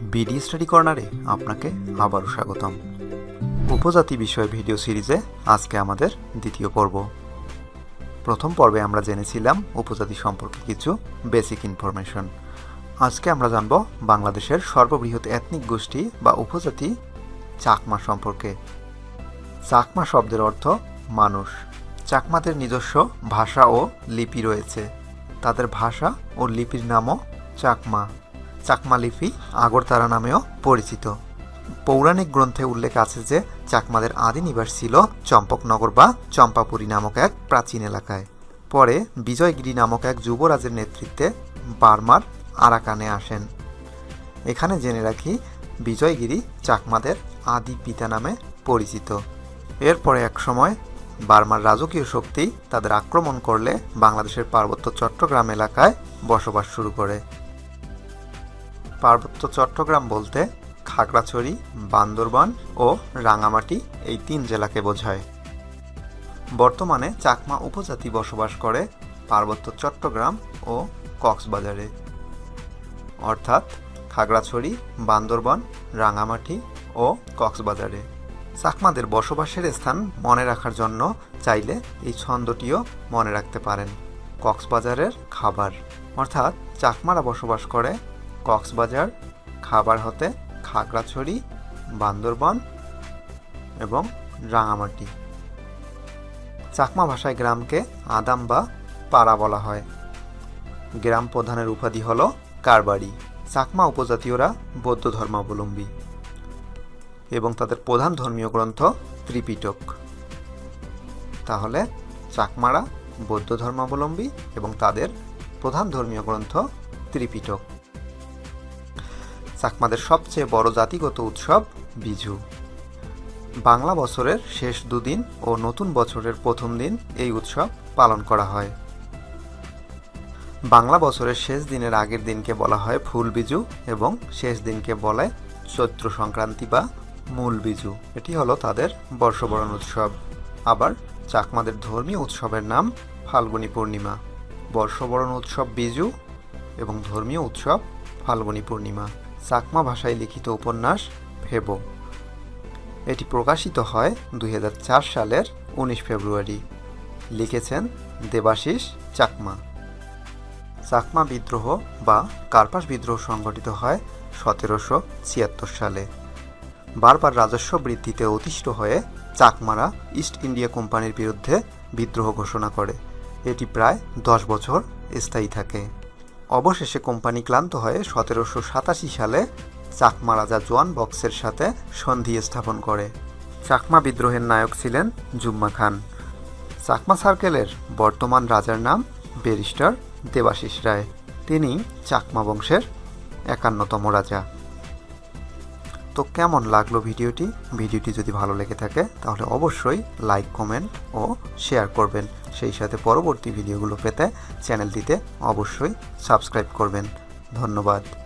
BD study কর্নারে আপনাকে আবারও স্বাগতম। উপজাতি বিষয় ভিডিও সিরিজে আজকে আমাদের দ্বিতীয় পর্ব। প্রথম পর্বে আমরা জেনেছিলাম উপজাতি সম্পর্কে কিছু বেসিক ইনফরমেশন। আজকে আমরা জানব বাংলাদেশের সর্ববৃহৎ এথনিক গোষ্ঠী বা উপজাতি চাকমা সম্পর্কে। চাকমা শব্দের অর্থ মানুষ। চাকমাদের নিজস্ব ভাষা ও লিপি রয়েছে। তাদের ভাষা ও লিপির নামও চাকমা। চাকমা লিপি আগরতারা নামেও পরিচিত। পৌরাণিক গ্রন্থে উল্লেখ আছে যে চাকমাদের আদি নিবাস ছিল চম্পকনগর বা চম্পাপুরী নামক এক প্রাচীন এলাকায়। পরে বিজয়গিরি নামক এক যুবরাজের নেতৃত্বে বার্মার আরাকানে আসেন। এখানে জেনে রাখি, বিজয়গিরি চাকমাদের আদি পিতা নামে পরিচিত। এরপরে একসময় বার্মার রাজকীয় শক্তি তাদের আক্রমণ করলে বাংলাদেশের পার্বত্য চট্টগ্রাম এলাকায় বসবাস শুরু করে। পার্বত্য চট্টগ্রাম বলতে খাগড়াছড়ি, বান্দরবান ও রাঙামাটি এই 3 জেলাকে বোঝায়। বর্তমানে চাকমা উপজাতি বসবাস করে পার্বত্য চট্টগ্রাম ও কক্সবাজারে, অর্থাৎ খাগড়াছড়ি, বান্দরবান, রাঙামাটি ও কক্সবাজারে। চাকমাদের বসবাসের স্থান মনে রাখার জন্য চাইলে এই ছন্দটিও মনে রাখতে পারেন। কক্সবাজারের খাবার, অর্থাৎ চাকমারা বসবাস করে কক্সবাজার, খাবার হতে খাগড়াছড়ি, বান্দরবান এবং রাঙামাটি। চাকমা ভাষায় গ্রামকে আদাম বা পাড়া বলা হয়। গ্রাম প্রধানের উপাধি হল কারবারি। চাকমা উপজাতীয়রা বৌদ্ধ ধর্মাবলম্বী এবং তাদের প্রধান ধর্মীয় গ্রন্থ ত্রিপিটক। তাহলে চাকমারা বৌদ্ধ ধর্মাবলম্বী এবং তাদের প্রধান ধর্মীয় গ্রন্থ ত্রিপিটক। চাকমাদের সবচেয়ে বড় জাতিগত উৎসব বিজু। বাংলা বছরের শেষ 2 দিন ও নতুন বছরের প্রথম দিন এই উৎসব পালন করা হয়। বাংলা বছরের শেষ দিনের আগের দিনকে বলা হয় ফুল বিজু এবং শেষ দিনকে বলে চৈত্র সংক্রান্তি বা মূল বিজু। এটি হলো তাদের বর্ষবরণ উৎসব। আবার চাকমাদের ধর্মীয় উৎসবের নাম ফাল্গুনী পূর্ণিমা। বর্ষবরণ উৎসব বিজু এবং ধর্মীয় উৎসব ফাল্গুনী পূর্ণিমা। চাকমা ভাষায় লিখিত উপন্যাস ফেবো। এটি প্রকাশিত হয় 2004 সালের 19 ফেব্রুয়ারি। লিখেছেন দেবাশিস চাকমা। চাকমা বিদ্রোহ বা কার্পাস বিদ্রোহ সংগঠিত হয় 1776 সালে। বারবার রাজস্ব বৃদ্ধিতে অতিষ্ঠ হয়ে চাকমারা ইস্ট ইন্ডিয়া কোম্পানির বিরুদ্ধে বিদ্রোহ ঘোষণা করে। এটি প্রায় 10 বছর স্থায়ী থাকে। অবশেষে কোম্পানি ক্লান্ত হয়ে 1787 সালে চাকমা রাজা জোয়ান বক্সের সাথে সন্ধি স্থাপন করে। চাকমা বিদ্রোহের নায়ক ছিলেন জুম্মা খান। চাকমা সার্কেলের বর্তমান রাজার নাম ব্যারিস্টার দেবাশিস রায়। তিনি চাকমা বংশের 51তম রাজা। তো কেমন লাগলো ভিডিওটি? ভিডিওটি যদি ভালো লেগে থাকে তাহলে অবশ্যই লাইক, কমেন্ট ও শেয়ার করবেন। সেই সাথে পরবর্তী ভিডিওগুলো পেতে চ্যানেলটিতে অবশ্যই সাবস্ক্রাইব করবেন। ধন্যবাদ।